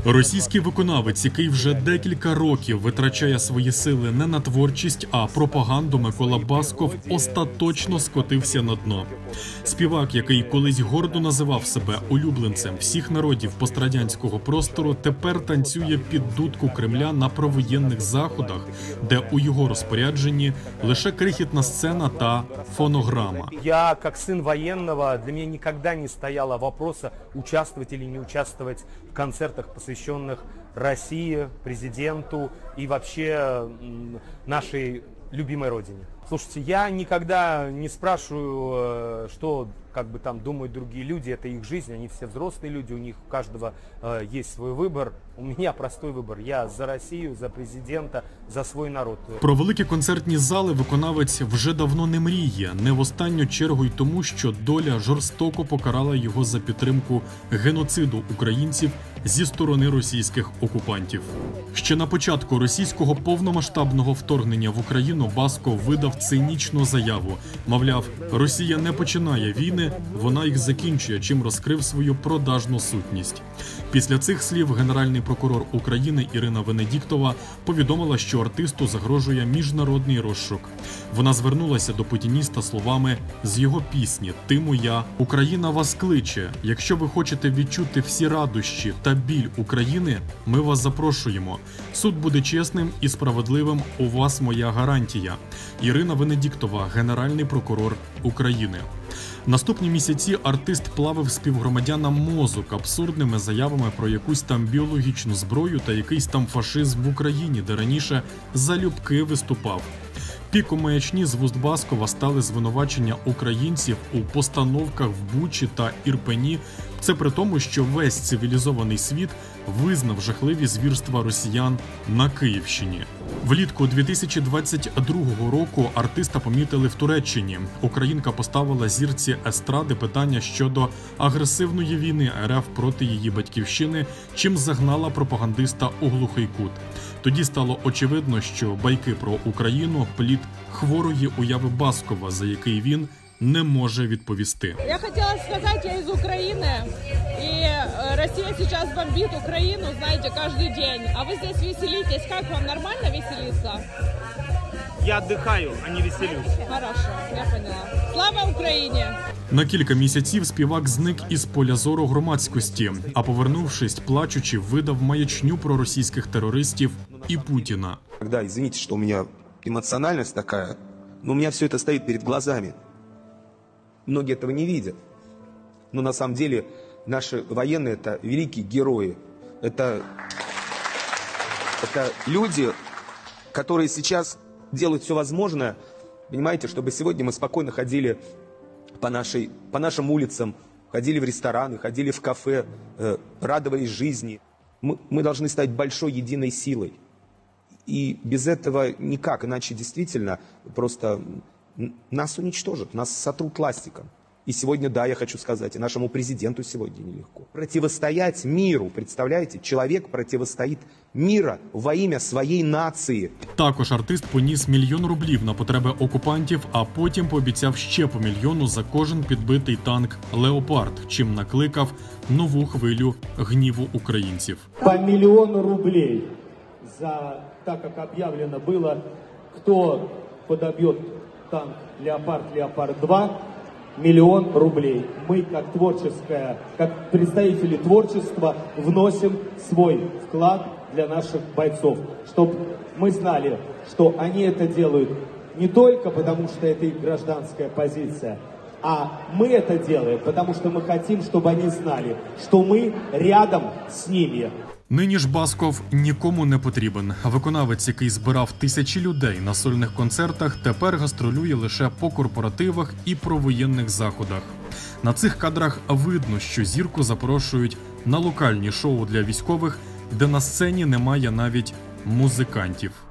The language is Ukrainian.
Російський виконавець, який вже декілька років витрачає свої сили не на творчість, а пропаганду, Микола Басков остаточно скотився на дно. Співак, який колись гордо називав себе улюбленцем всіх народів пострадянського простору, тепер танцює під дудку Кремля на провоєнних заходах, де у його розпорядженні лише крихітна сцена та фонограма. Я, как сын военного, для меня никогда не стояло вопроса, участвовать или не участвовать в концертах, посвященных России, президенту и вообще нашей любимой родине. Слушайте, я никогда не спрашиваю, что там думают другие люди, это их жизнь, они все взрослые люди, у них у каждого есть свой выбор. У меня простой выбор. Я за Россию, за президента, за свой народ. Про великі концертні зали виконавець вже давно не мріє, не в останню чергу й тому, що доля жорстоко покарала його за підтримку геноциду українців зі сторони російських окупантів. Ще на початку російського повномасштабного вторгнення в Україну Басков видав цинічну заяву. Мовляв, Росія не починає війни, вона їх закінчує, чим розкрив свою продажну сутність. Після цих слів генеральний прокурор України Ірина Венедіктова повідомила, що артисту загрожує міжнародний розшук. Вона звернулася до путініста словами з його пісні «Ти моя, Україна вас кличе. Якщо ви хочете відчути всі радощі та біль України, ми вас запрошуємо. Суд буде чесним і справедливим, у вас моя гарантія». Ірина Венедіктова, генеральний прокурор України. Наступні місяці артист плавив співгромадянам мозок абсурдними заявами про якусь там біологічну зброю та якийсь там фашизм в Україні, де раніше залюбки виступав. Піком маячні з вуст Баскова стали звинувачення українців у постановках в Бучі та Ірпені. Це при тому, що весь цивілізований світ визнав жахливі звірства росіян на Київщині. Влітку 2022 року артиста помітили в Туреччині. Українка поставила зірці естради питання щодо агресивної війни РФ проти її батьківщини, чим загнала пропагандиста у глухий кут. Тоді стало очевидно, що байки про Україну – плід хворої уяви Баскова, за який він не може відповісти. Я хотела сказать, я из Украины, и Россия сейчас бомбит Украину, знаете, каждый день. А вы здесь веселитесь. Как вам, нормально веселиться? Я отдыхаю, а не веселюсь. Хорошо, я поняла. Слава Україні! На кілька місяців співак зник із поля зору громадськості, а повернувшись, плачучи, видав маячню про російських терористів і Путіна. Когда, извините, что у меня эмоциональность такая, но у меня все это стоит перед глазами. Многие этого не видят. Но на самом деле наши военные – это великие герои. Это люди, которые сейчас делают все возможное, понимаете, чтобы сегодня мы спокойно ходили по нашим улицам, ходили в рестораны, ходили в кафе, радовались жизни. Мы должны стать большой единой силой. И без этого никак, иначе действительно просто нас уничтожат, нас сотрут ластиком. И сегодня, да, я хочу сказать, и нашему президенту сегодня нелегко. Противостоять миру, представляете? Человек противостоит мира во имя своей нации. Також артист поніс $1 мільйон на потреби окупантів, а потім пообіцяв ще по $1 мільйону за кожен підбитий танк «Леопард», чим накликав нову хвилю гніву українців. По $1 мільйону за, так как объявлено было, кто подобьет танк «Леопард», «Леопард-2», $1 миллион. Мы, как представители творчества, вносим свой вклад для наших бойцов, чтобы мы знали, что они это делают не только потому, что это их гражданская позиция, а мы это делаем, потому что мы хотим, чтобы они знали, что мы рядом с ними. Нині ж Басков нікому не потрібен. Виконавець, який збирав тисячі людей на сольних концертах, тепер гастролює лише по корпоративах і провоєнних заходах. На цих кадрах видно, що зірку запрошують на локальні шоу для військових, де на сцені немає навіть музикантів.